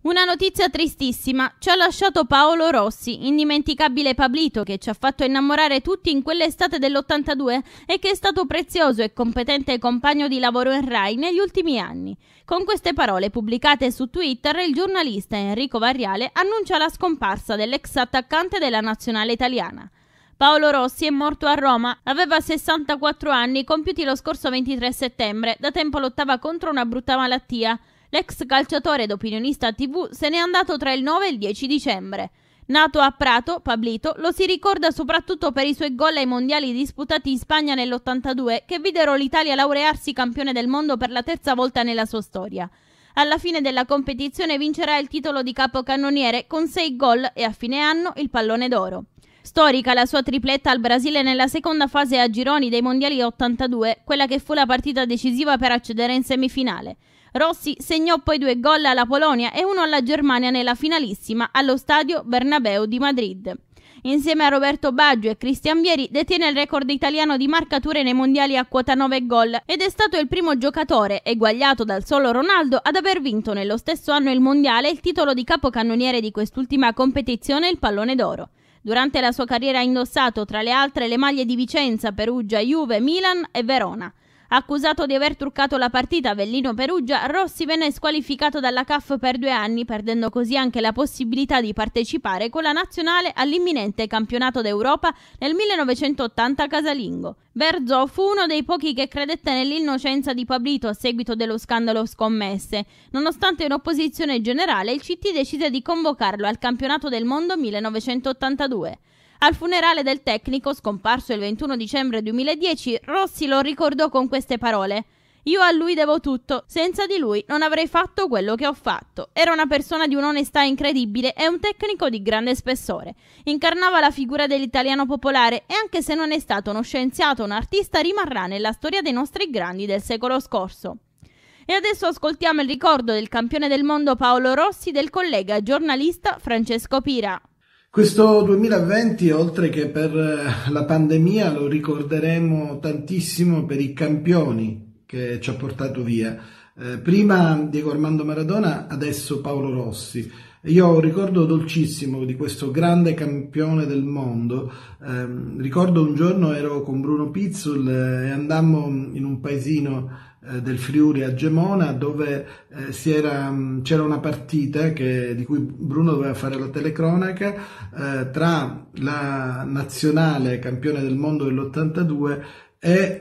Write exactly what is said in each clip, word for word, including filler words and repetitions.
Una notizia tristissima, ci ha lasciato Paolo Rossi, indimenticabile Pablito che ci ha fatto innamorare tutti in quell'estate dell'ottantadue e che è stato prezioso e competente compagno di lavoro in Rai negli ultimi anni. Con queste parole pubblicate su Twitter, il giornalista Enrico Varriale annuncia la scomparsa dell'ex attaccante della nazionale italiana. Paolo Rossi è morto a Roma, aveva sessantaquattro anni, compiuti lo scorso ventitré settembre, da tempo lottava contro una brutta malattia. L'ex calciatore ed opinionista tivù se n'è andato tra il nove e il dieci dicembre. Nato a Prato, Pablito lo si ricorda soprattutto per i suoi gol ai mondiali disputati in Spagna nell'ottantadue, che videro l'Italia laurearsi campione del mondo per la terza volta nella sua storia. Alla fine della competizione vincerà il titolo di capocannoniere con sei gol e a fine anno il pallone d'oro. Storica la sua tripletta al Brasile nella seconda fase a gironi dei mondiali ottantadue, quella che fu la partita decisiva per accedere in semifinale. Rossi segnò poi due gol alla Polonia e uno alla Germania nella finalissima allo stadio Bernabéu di Madrid. Insieme a Roberto Baggio e Cristian Vieri detiene il record italiano di marcature nei mondiali a quota nove gol ed è stato il primo giocatore, eguagliato dal solo Ronaldo, ad aver vinto nello stesso anno il mondiale il titolo di capocannoniere di quest'ultima competizione, il pallone d'oro. Durante la sua carriera ha indossato tra le altre le maglie di Vicenza, Perugia, Juve, Milan e Verona. Accusato di aver truccato la partita Avellino-Perugia, Rossi venne squalificato dalla C A F per due anni, perdendo così anche la possibilità di partecipare con la nazionale all'imminente campionato d'Europa nel millenovecentottanta casalingo. Berzò fu uno dei pochi che credette nell'innocenza di Pablito a seguito dello scandalo scommesse. Nonostante un'opposizione generale, il C T decise di convocarlo al campionato del mondo millenovecentottantadue. Al funerale del tecnico, scomparso il ventuno dicembre duemiladieci, Rossi lo ricordò con queste parole: «Io a lui devo tutto, senza di lui non avrei fatto quello che ho fatto. Era una persona di un'onestà incredibile e un tecnico di grande spessore. Incarnava la figura dell'italiano popolare e anche se non è stato uno scienziato o un artista rimarrà nella storia dei nostri grandi del secolo scorso». E adesso ascoltiamo il ricordo del campione del mondo Paolo Rossi del collega giornalista Francesco Pira. Questo duemilaventi, oltre che per la pandemia, lo ricorderemo tantissimo per i campioni che ci ha portato via. Eh, prima Diego Armando Maradona, adesso Paolo Rossi. Io ho un ricordo dolcissimo di questo grande campione del mondo. Eh, ricordo un giorno ero con Bruno Pizzul e andammo in un paesino del Friuli a Gemona, dove eh, si era, c'era una partita che, di cui Bruno doveva fare la telecronaca eh, tra la nazionale campione del mondo dell'ottantadue e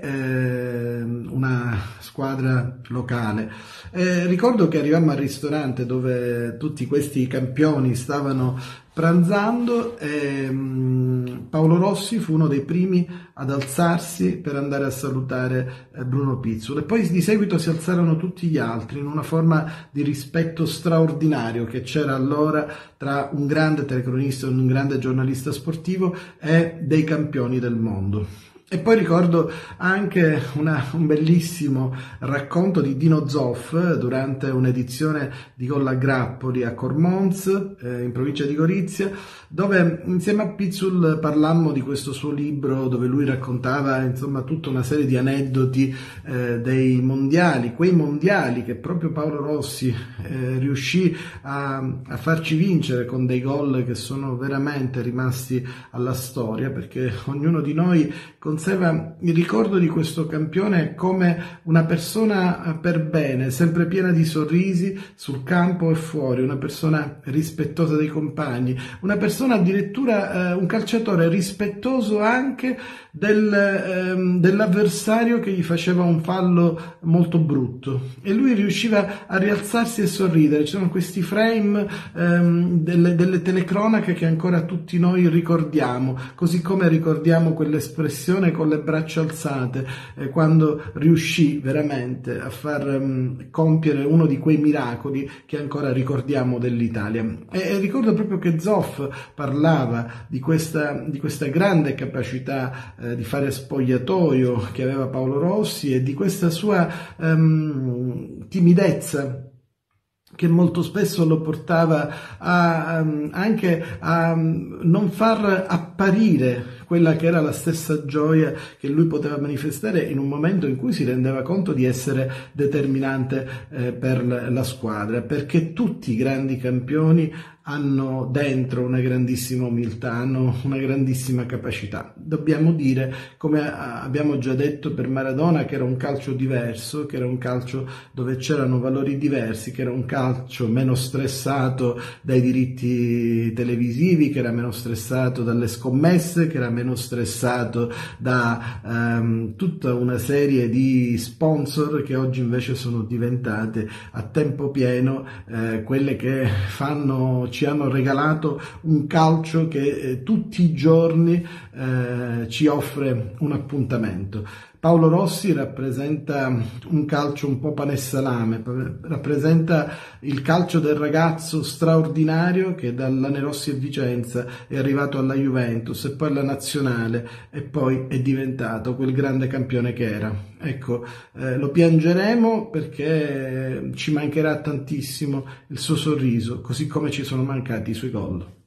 eh, una squadra locale. Eh, ricordo che arrivammo al ristorante dove tutti questi campioni stavano pranzando e um, Paolo Rossi fu uno dei primi ad alzarsi per andare a salutare eh, Bruno Pizzul, e poi di seguito si alzarono tutti gli altri in una forma di rispetto straordinario che c'era allora tra un grande telecronista, un grande giornalista sportivo e dei campioni del mondo. E poi ricordo anche una, un bellissimo racconto di Dino Zoff durante un'edizione di Gol a Grappoli a Cormons, eh, in provincia di Gorizia, dove insieme a Pizzul parlammo di questo suo libro dove lui raccontava insomma tutta una serie di aneddoti eh, dei mondiali, quei mondiali che proprio Paolo Rossi eh, riuscì a, a farci vincere con dei gol che sono veramente rimasti alla storia, perché ognuno di noi conserva il ricordo di questo campione come una persona per bene, sempre piena di sorrisi sul campo e fuori, una persona rispettosa dei compagni, una persona addirittura, eh, un calciatore rispettoso anche del, ehm, dell'avversario che gli faceva un fallo molto brutto, e lui riusciva a rialzarsi e sorridere. Ci sono questi frame ehm, delle, delle telecronache che ancora tutti noi ricordiamo, così come ricordiamo quell'espressione con le braccia alzate eh, quando riuscì veramente a far um, compiere uno di quei miracoli che ancora ricordiamo dell'Italia. E, e ricordo proprio che Zoff parlava di questa, di questa grande capacità eh, di fare spogliatoio che aveva Paolo Rossi e di questa sua um, timidezza che molto spesso lo portava a, um, anche a um, non far apparire quella che era la stessa gioia che lui poteva manifestare in un momento in cui si rendeva conto di essere determinante eh, per la squadra, perché tutti i grandi campioni hanno dentro una grandissima umiltà, hanno una grandissima capacità. Dobbiamo dire, come abbiamo già detto per Maradona, che era un calcio diverso, che era un calcio dove c'erano valori diversi, che era un calcio meno stressato dai diritti televisivi, che era meno stressato dalle scommesse, che era meno stressato da um, tutta una serie di sponsor che oggi invece sono diventate a tempo pieno eh, quelle che fanno ci hanno regalato un calcio che eh, tutti i giorni eh, ci offre un appuntamento. Paolo Rossi rappresenta un calcio un po' pane e salame, rappresenta il calcio del ragazzo straordinario che dalla Lanerossi e Vicenza è arrivato alla Juventus e poi alla Nazionale e poi è diventato quel grande campione che era. Ecco, eh, lo piangeremo perché ci mancherà tantissimo il suo sorriso, così come ci sono mancati i suoi gol.